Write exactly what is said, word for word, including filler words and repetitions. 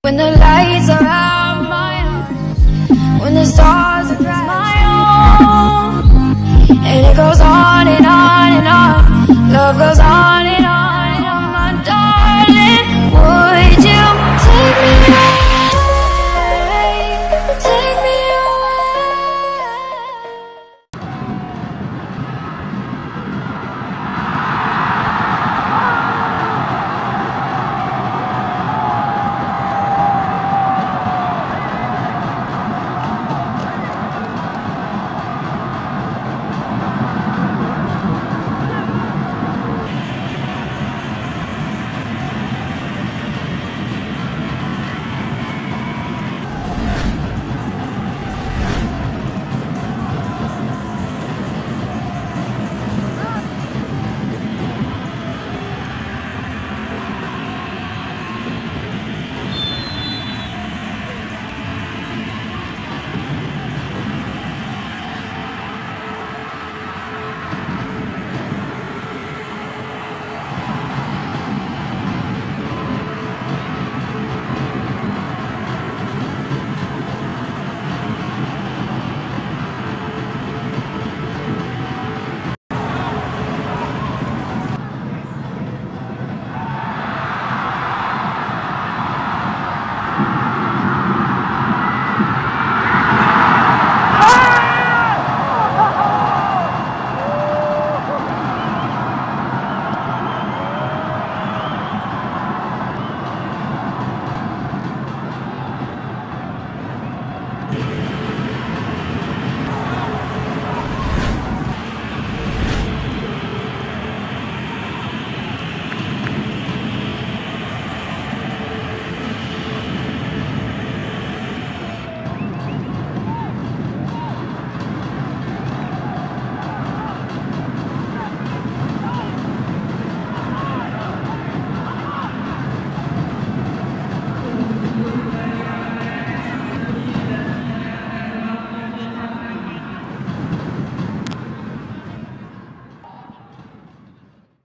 When the lights are out my eyes, when the stars are my own, and it goes on and on and on. Love goes on and on.